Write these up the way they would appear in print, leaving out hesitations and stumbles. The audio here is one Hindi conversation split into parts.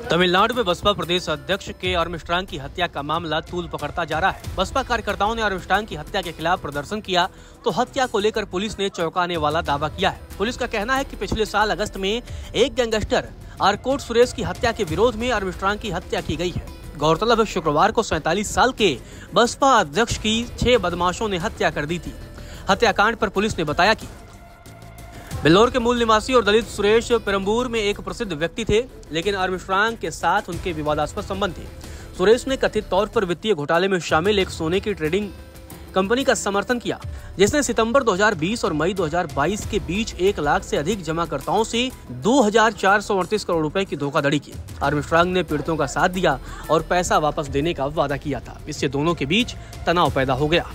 तमिलनाडु में बसपा प्रदेश अध्यक्ष के आर्मस्ट्रांग की हत्या का मामला तूल पकड़ता जा रहा है। बसपा कार्यकर्ताओं ने आर्मस्ट्रांग की हत्या के खिलाफ प्रदर्शन किया तो हत्या को लेकर पुलिस ने चौंकाने वाला दावा किया है। पुलिस का कहना है कि पिछले साल अगस्त में एक गैंगस्टर आरकोट सुरेश की हत्या के विरोध में आर्मस्ट्रांग की हत्या की गई है। गौरतलब है, शुक्रवार को 47 साल के बसपा अध्यक्ष की 6 बदमाशों ने हत्या कर दी थी। हत्याकांड पर पुलिस ने बताया कि बेल्लोर के मूल निवासी और दलित सुरेश पेरंबूर में एक प्रसिद्ध व्यक्ति थे, लेकिन आर्मस्ट्रांग के साथ उनके विवादास्पद संबंध थे। सुरेश ने कथित तौर पर वित्तीय घोटाले में शामिल एक सोने की ट्रेडिंग कंपनी का समर्थन किया, जिसने सितंबर 2020 और मई 2022 के बीच 1 लाख से अधिक जमाकर्ताओं से 2438 करोड़ रुपए की धोखाधड़ी की। आर्मस्ट्रांग ने पीड़ितों का साथ दिया और पैसा वापस देने का वादा किया था। इससे दोनों के बीच तनाव पैदा हो गया।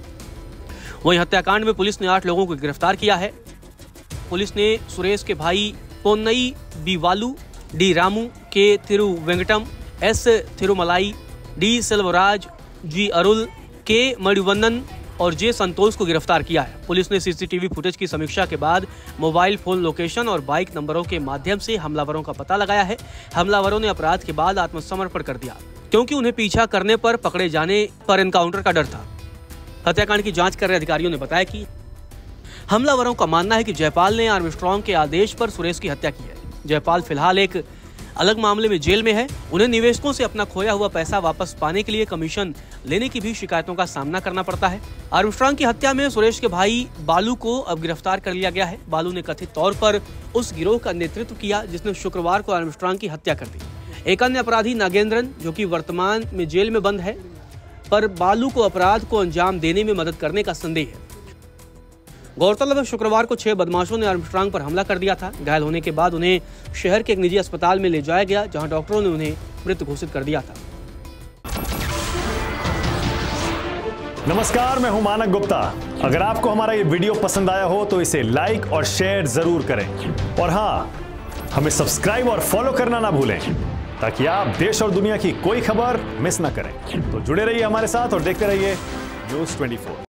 वहीं हत्याकांड में पुलिस ने 8 लोगों को गिरफ्तार किया है। पुलिस ने सुरेश के भाई Ponnai B Valu, D Ramu, K Thiruvenkatam, S Thirumalai, D Selvaraj, G Arul, K Manivannan और जे संतोष को गिरफ्तार किया है। पुलिस ने सीसीटीवी फुटेज की समीक्षा के बाद मोबाइल फोन लोकेशन और बाइक नंबरों के माध्यम से हमलावरों का पता लगाया है। हमलावरों ने अपराध के बाद आत्मसमर्पण कर दिया, क्योंकि उन्हें पीछा करने पर पकड़े जाने पर एनकाउंटर का डर था। हत्याकांड की जांच कर रहे अधिकारियों ने बताया कि हमलावरों का मानना है कि जयपाल ने आर्मस्ट्रांग के आदेश पर सुरेश की हत्या की है। जयपाल फिलहाल एक अलग मामले में जेल में है। उन्हें निवेशकों से अपना खोया हुआ पैसा वापस पाने के लिए कमीशन लेने की भी शिकायतों का सामना करना पड़ता है। आर्मस्ट्रांग की हत्या में सुरेश के भाई बालू को अब गिरफ्तार कर लिया गया है। बालू ने कथित तौर पर उस गिरोह का नेतृत्व किया जिसने शुक्रवार को आर्मस्ट्रांग की हत्या कर दी। एक अन्य अपराधी नागेंद्रन, जो कि वर्तमान में जेल में बंद है, पर बालू को अपराध को अंजाम देने में मदद करने का संदेह है। गौरतलब है, शुक्रवार को 6 बदमाशों ने आर्मस्ट्रांग पर हमला कर दिया था। घायल होने के बाद उन्हें शहर के एक निजी अस्पताल में ले जाया गया, जहां डॉक्टरों ने उन्हें मृत घोषित कर दिया था। नमस्कार, मैं हूं मानक गुप्ता। अगर आपको हमारा ये वीडियो पसंद आया हो तो इसे लाइक और शेयर जरूर करें, और हाँ, हमें सब्सक्राइब और फॉलो करना ना भूलें, ताकि आप देश और दुनिया की कोई खबर मिस ना करें। तो जुड़े रहिए हमारे साथ और देखते रहिए News 24।